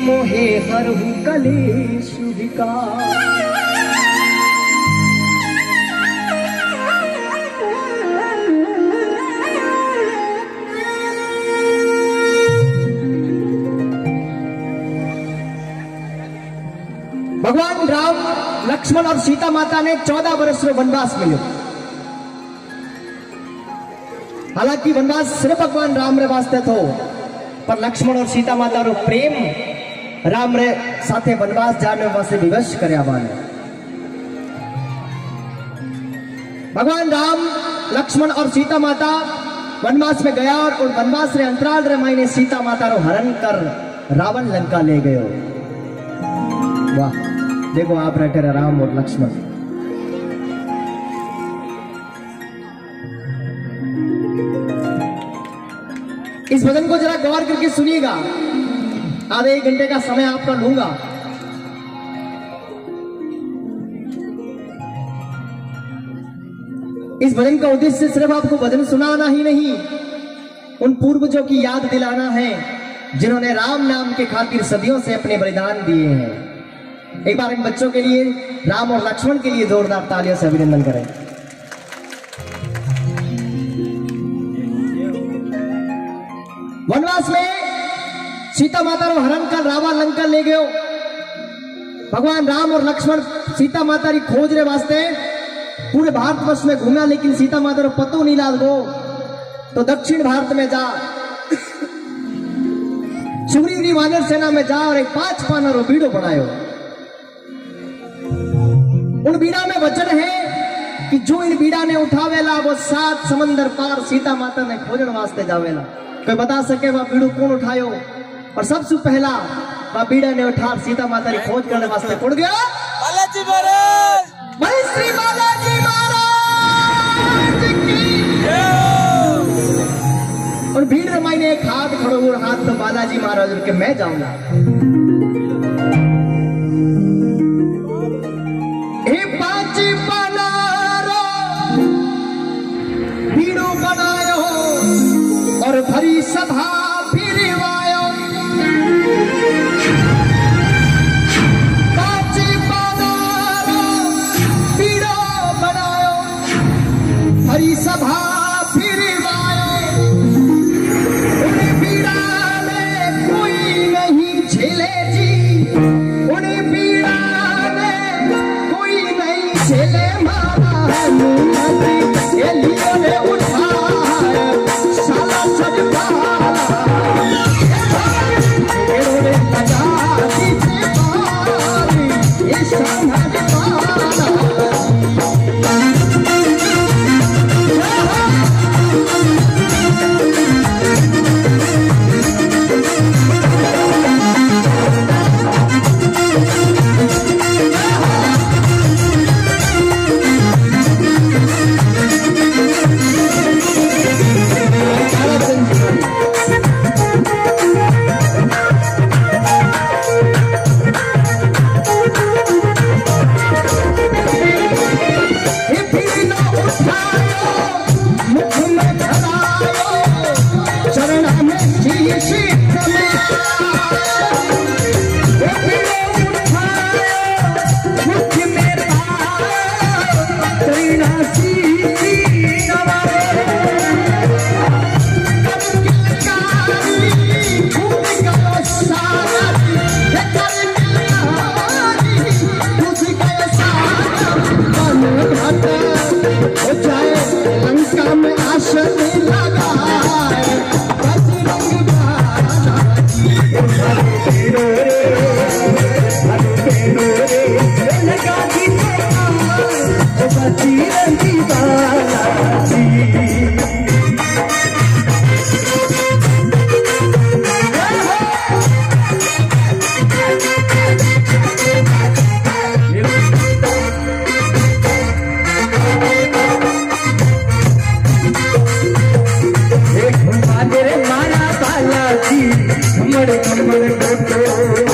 मोहे हरहु कलेश विकार। भगवान राम लक्ष्मण और सीता माता ने 14 वर्ष रो वनवास मिलो। हालांकि वनवास सिर्फ भगवान राम रे वास्ते थो, पर लक्ष्मण और सीता माता रो प्रेम राम रे साथे वनवास जाने वास्ते विवश करया बाने। भगवान राम लक्ष्मण और सीता माता वनवास में गया और वनवास रे अंतराल रे मायने सीता माता रो हरण कर रावण लंका ले गयो। वाह, देखो आप रहते राम और लक्ष्मण। इस भजन को जरा गौर करके सुनिएगा, आधे 1 घंटे का समय आपका लूंगा। इस भजन का उद्देश्य सिर्फ आपको भजन सुनाना ही नहीं, उन पूर्वजों की याद दिलाना है जिन्होंने राम नाम के खातिर सदियों से अपने बलिदान दिए हैं। एक बार इन बच्चों के लिए, राम और लक्ष्मण के लिए जोरदार तालियों से अभिनंदन करें। वनवास में सीता माता रो हरण कर रावण लंका ले गयो। भगवान राम और लक्ष्मण सीता माता री खोज रे वास्ते पूरे भारतवर्ष में घूमा, लेकिन सीता माता रो पतो नहीं लागो। तो दक्षिण भारत में जा, सुग्रीव वानर सेना में जा और एक 5 पाना रो बीड़ो बनायो। उन बीड़ा में वचन है कि जो इन बीड़ा ने उठावेला वो 7 समंदर पार सीता माता ने खोजन वास्ते जावेला। कोई बता सके वह बीड़ो कौन उठायो? और सबसे पहला वह बीड़ा ने उठा सीता माता की खोज करने वास्ते उड़ गया बालाजी महाराज। वही श्री बालाजी महाराज की और भीड़ में मैंने एक हाथ खड़ो और हाथ तो बालाजी महाराज के मैं जाऊंगा। भीड़ो बनायो और भरी सभा फिरवायो। पाची बनायो, भीड़ो बनायो, भरी सभा फिरवायो। उन्हें भीड़ा में कोई नहीं झेले जी, उन्हें भीड़ा में कोई नहीं झेले। मारा लियो ने उठाया साला सजवाला, इन्होंने लगा दी थी बारी, ये समझ पाला। हमर हमर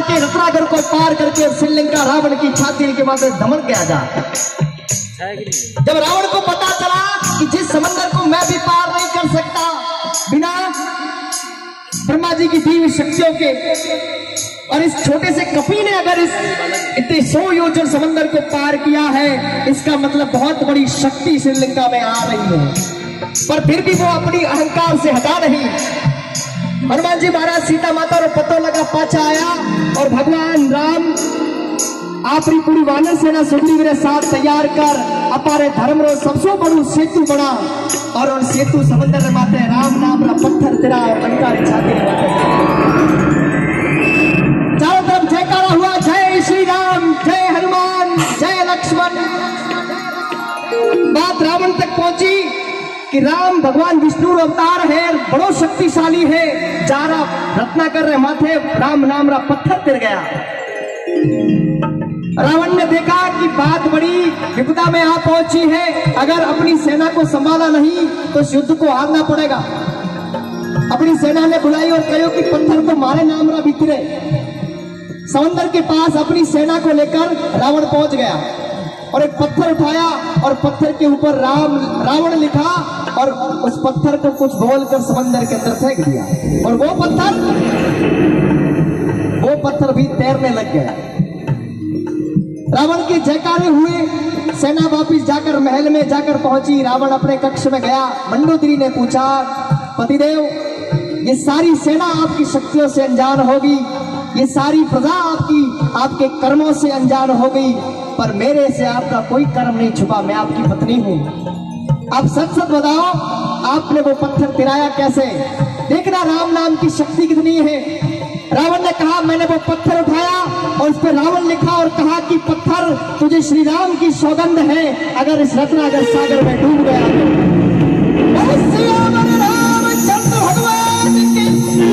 के रत्नागर को पार करके श्रीलंका रावण की छाती के माथे धमक गया जा। जब रावण को पता चला कि जिस समंदर को मैं भी पार नहीं कर सकता बिना ब्रह्मा जी की दी शक्तियों के, और इस छोटे से कपी ने अगर इस इतने 100 योजन समंदर को पार किया है, इसका मतलब बहुत बड़ी शक्ति श्रीलंका में आ रही है। पर फिर भी वो अपनी अहंकार से हटा नहीं। हनुमान जी महाराज सीता माता और पतो लगा पाचा आया और भगवान राम आपरी पूरी वानर सेना सुग्रीव रे साथ तैयार कर अपारे धर्म रो सबसे बड़ू सेतु बना और उन सेतु समंदर माते राम नाम रा पत्थर तेरा और लंका रे छाती रे माते चारों तरफ जयकारा हुआ, जय श्री राम, जय हनुमान, जय लक्ष्मण। बात रावण तक पहुंची कि राम भगवान विष्णु अवतार है, बड़ो शक्तिशाली है। जारा रत्नाकर रे माथे राम नाम रा पत्थर तिर गया। रावण ने देखा कि बात बड़ी विपदा में आ पहुंची है, अगर अपनी सेना को संभाला नहीं तो इस युद्ध को हारना पड़ेगा। अपनी सेना ने बुलाई और कहो कि पत्थर को मारे नाम रा भीतरे। समंदर के पास अपनी सेना को लेकर रावण पहुंच गया और एक पत्थर उठाया और पत्थर के ऊपर रावण लिखा और उस पत्थर को कुछ बोलकर समंदर के अंदर फेंक दिया और वो पत्थर भी तैरने लग गया। रावण के जयकारे हुए, सेना वापिस जाकर महल में जाकर पहुंची। रावण अपने कक्ष में गया। मंडोदरी ने पूछा, पतिदेव ये सारी सेना आपकी शक्तियों से अनजान होगी, ये सारी प्रजा आपके कर्मों से अनजान हो गई, पर मेरे से आपका कोई कर्म नहीं छुपा। मैं आपकी पत्नी हूँ, आप सच सच बताओ आपने वो पत्थर तिराया कैसे? देखना राम नाम की शक्ति कितनी है। रावण ने कहा मैंने वो पत्थर उठाया और उस पर रावण लिखा और कहा कि पत्थर तुझे श्री राम की सौगंध है, अगर इस रत्नागर सागर में डूब गया तो भगवान की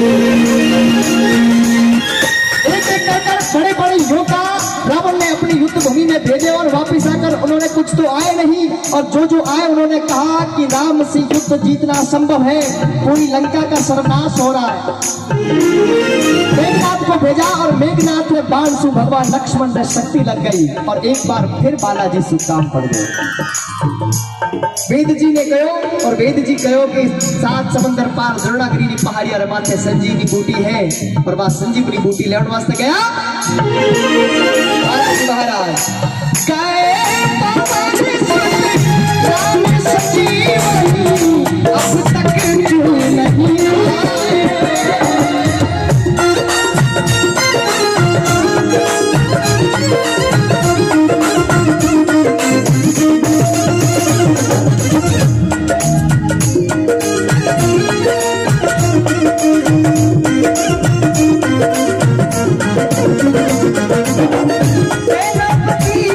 एक कर बड़े बड़े योद्धा रावण ने अपनी युद्ध भूमि में भेजे और वापिस आकर उन्होंने कुछ तो आए नहीं, और जो आए उन्होंने कहा कि राम से युद्ध जीतना संभव है, पूरी लंका का सर्वनाश हो रहा है। मेघनाथ को भेजा और मेघनाथ ने बाण से भगवान लक्ष्मण में शक्ति लग गई और एक बार फिर बालाजी से काम पड़ गए। वेद जी ने कहो और वेद जी कहो कि 7 समंदर पार द्रोणागिरी पहाड़ी और माथे संजीवनी बूटी है और वह संजीवनी बूटी लेने वास्ते गया महाराज गए राम संजीवनी अब तक क्यों नहीं सेनापति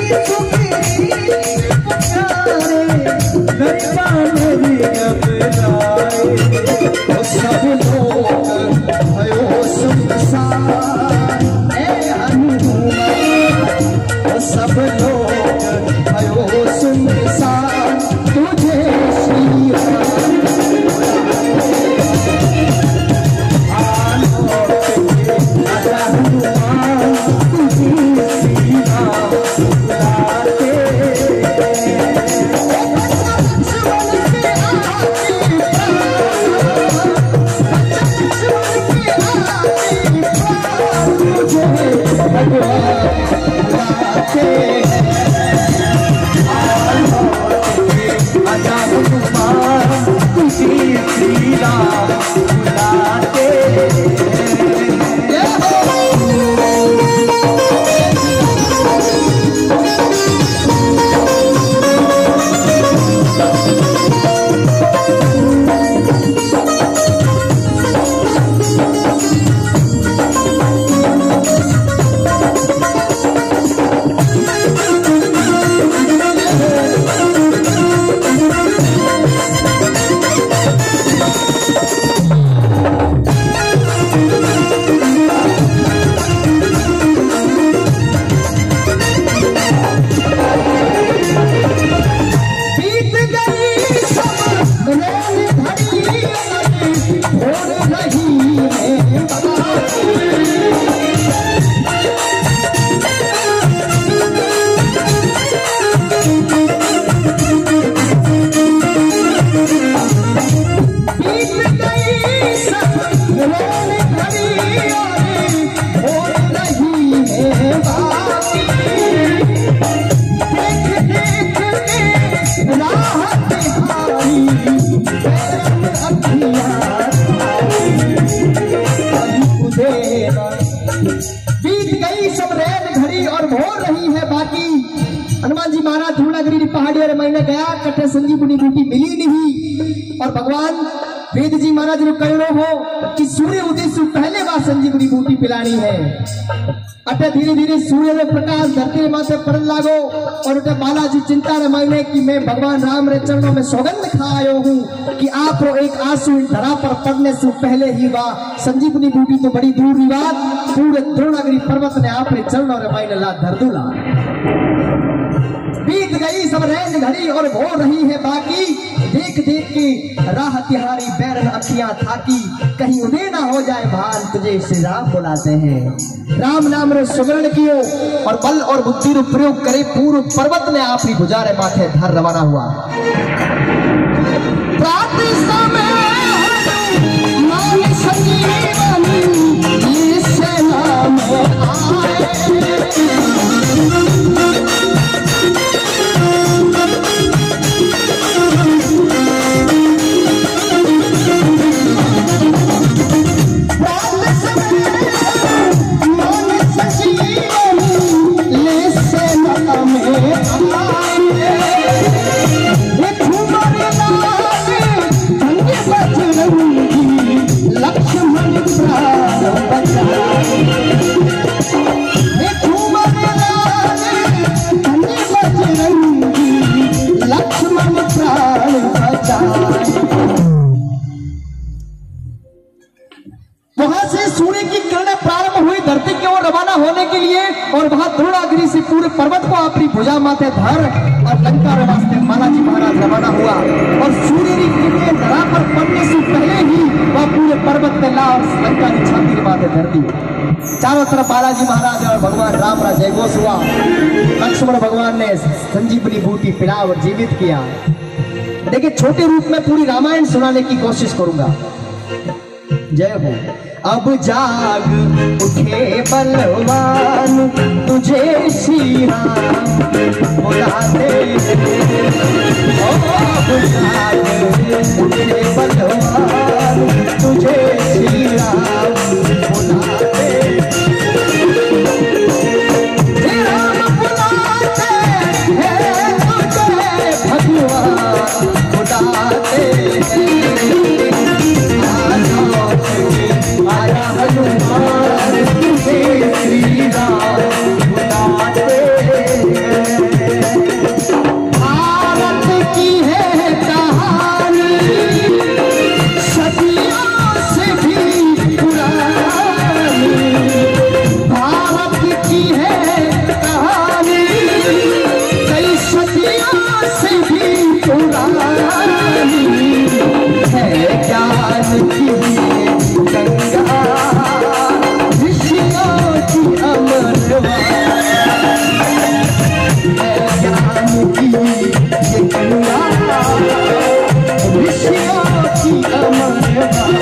हनुमान जी महाराज धूलागिरी की पहाड़ी और मैंने गया कटे संजीवनी बूटी मिली नहीं। और भगवान वेद जी महाराज ने कहना हो कि सूर्य उदय से पहले बार संजीवनी बूटी पिलानी है। अटे धीरे धीरे सूर्य में प्रकाश धरती माथे पड़न लागो और उठे बालाजी चिंता रे मायने कि मैं भगवान राम रे चरणों में सौगंध खायो हूँ कि आप एक आंसू धरा पर पड़ने से पहले ही वाह संजीवनी बूटी तो बड़ी दूर की बात पूरे द्रोणागिरी पर्वत ने आप चरणों रे मायने ला धरदूला। बीत गई सब रैन घड़ी और हो रही है बाकी देख देख के राह तिहारी बैरन अखियां थाकी कहीं उदय ना हो जाए भान तुझे श्री राम बुलाते हैं। राम नाम रे सुमरण कियो और बल और बुद्धि रो प्रयोग करे पूर्व पर्वत ने आपनी गुजारे माथे धर रवाना हुआ। प्रातः समय मान संजीवनी ये सेना में आए और वहां द्रोणागिरी से पूरे पर्वत को अपनी भुजा माथे धर और लंका के रास्ते बालाजी महाराज रवाना हुआ। और सूर्य की किरणें धरा पर पड़ने से पहले ही वह पूरे पर्वत पे ला और लंका की छाती के माथे धर दी। चारों तरफ बालाजी महाराज और भगवान राम का जयघोष हुआ। लक्ष्मण भगवान ने संजीवनी बूटी पिला और जीवित किया। देखिए छोटे रूप में पूरी रामायण सुनाने की कोशिश करूंगा। जय हो। अब जाग उठे बलवान तुझे श्री राम बुलाते अब जाग उठे बलवान तुझे श्री राम बुलाते राम बुलाते हैं तुझे भगवान बुलाते आया हनुमान तुझे श्री राम बुलाते भारत की है कहानी सदियों से भी पुरानी। भारत की है कहानी कई सदियों से भी पुरानी है ज्ञान की गंगा ऋषियों की अमरवाणी ज्ञान की ये गंगा ऋषियों की अमरवाणी।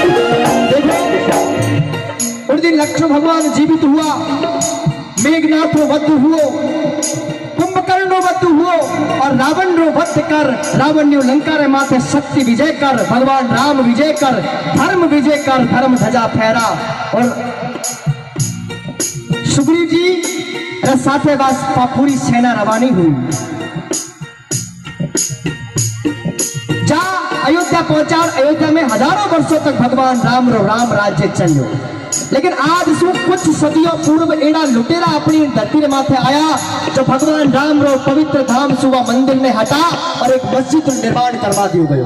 उस दिन लक्ष्मण भगवान जीवित हुआ, मेघनाथ वध हुओ, कुंभकर्ण वध हुओ और रावण रो वध कर रावण ने लंका रे माथे शक्ति विजय कर भगवान राम विजय कर धर्म विजय कर धर्म ध्वजा फहरा। और सुग्रीव जी साथे पूरी सेना रवानी हुई। जा अयोध्या पहुंचा। अयोध्या में हजारों वर्षों तक भगवान राम रो राम राज्य चलो। लेकिन आज सु कुछ सदियों पूर्व एड़ा लुटेरा अपनी धरती रे माथे आया जो भगवान राम रो पवित्र धाम सुबह मंदिर में हटा और एक मस्जिद निर्माण करवा दियो गयो।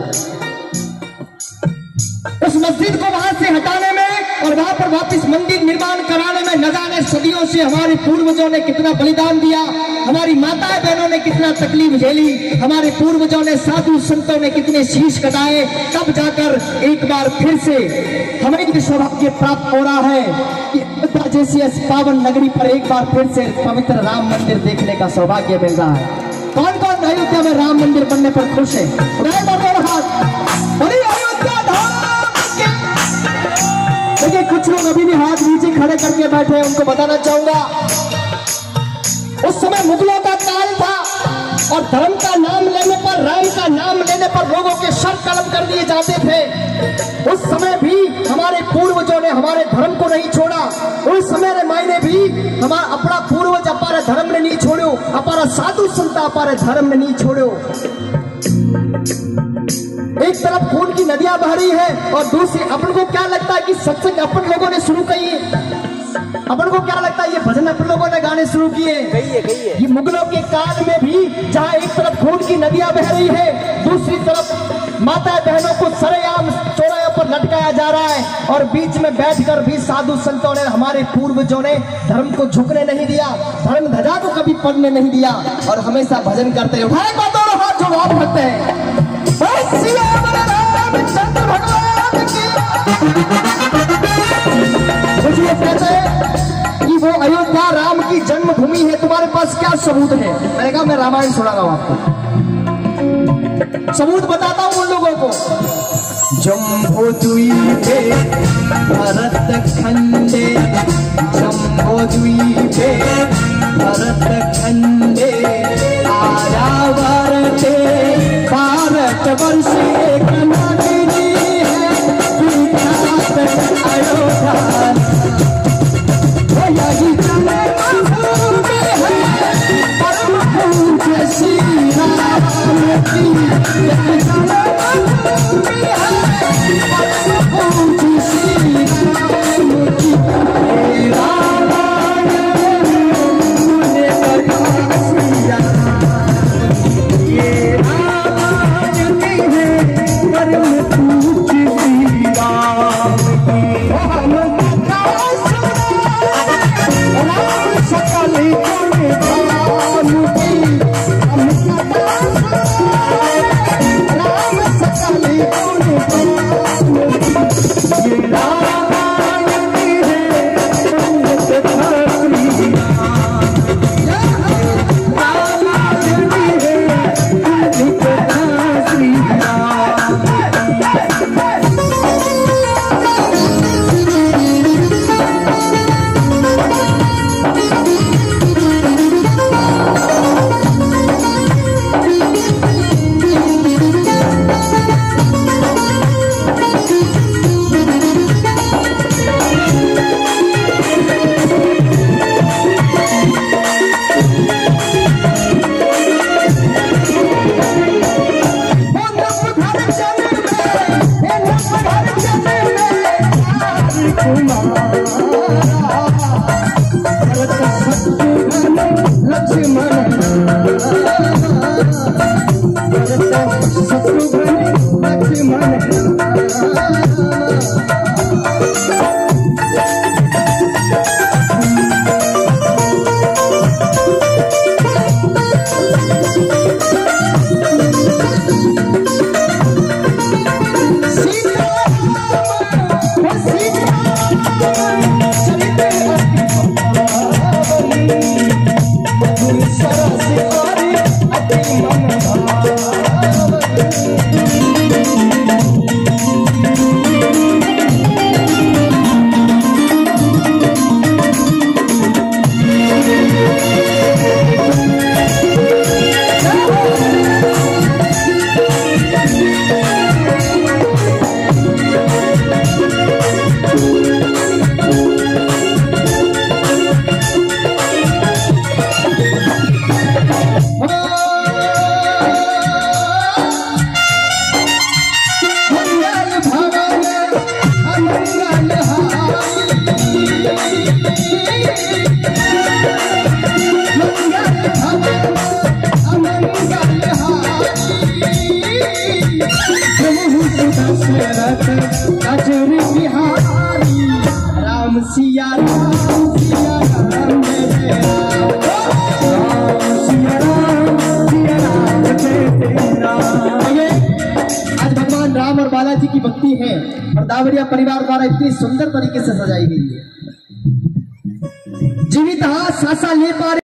उस मस्जिद को वहां से हटाने में और वहां पर वापस मंदिर निर्माण कराने में न जाने सदियों से हमारे पूर्वजों ने कितना बलिदान दिया, हमारी माताएं बहनों ने कितना तकलीफ झेली, हमारे पूर्वजों ने साधु संतों ने कितने शीश कटाए। तब जाकर एक बार फिर से हमें भी सौभाग्य प्राप्त हो रहा है कि अयोध्या जैसी इस पावन नगरी पर एक बार फिर से पवित्र राम मंदिर देखने का सौभाग्य मिल रहा है। कौन कौन अयोध्या में राम मंदिर बनने पर खुश है? बड़ी अयोध्या धाम। देखिए कुछ लोग अभी भी हाथ नीचे खड़े करके बैठे हैं, उनको बताना चाहूंगा उस समय मुगलों का काल था और धर्म का नाम लेने पर, राम का नाम लेने पहले पर लोगों के सर कलम कर दिए जाते थे, उस समय भी हमारे पूर्वजों ने हमारे धर्म को नहीं छोड़ा। उस समय मायने भी हमारा अपना पूर्वज अपारे धर्म ने नहीं छोड़ो, अपारा साधु संत अपारे धर्म ने नहीं छोड़ो। एक तरफ खून की नदियां बह रही है और दूसरी अपन को क्या लगता है कि सत्संग अपन लोगों ने शुरू की है। अपन को क्या लगता है ये भजन अपन लोगों ने गाने शुरू किए। ये मुगलों के काल में भी जहाँ एक तरफ खून की नदियां बह रही है, दूसरी तरफ माता बहनों को सरेआम चौराहे पर लटकाया जा रहा है और बीच में बैठकर भी साधु संतों ने हमारे पूर्वजों ने धर्म को झुकने नहीं दिया, धर्म ध्वजा को कभी पड़ने नहीं दिया और हमेशा भजन करते हैं। उठाए दोनों हाथ जो आप करते हैं, मुझे कहते हैं कि वो अयोध्या राम की जन्मभूमि है, तुम्हारे पास क्या सबूत है? मैंने कहा मैं रामायण सुना रहा हूं आपको, सबूत बताता हूं उन लोगों को। जम्बूद्वीपे भरतखंडे, जम्बूद्वीपे भरतखंडे, आरावर्ते भारतवर्षे कनकिनी है विख्यात अयोध्या। यही चले भूमि है परम पूज्य श्री राम की, यही चले भूमि है परम पूज्य श्री राम की। की भक्ति है और दावरिया परिवार द्वारा इतनी सुंदर तरीके से सजाई गई है। जीवित हाथ सासा ले पा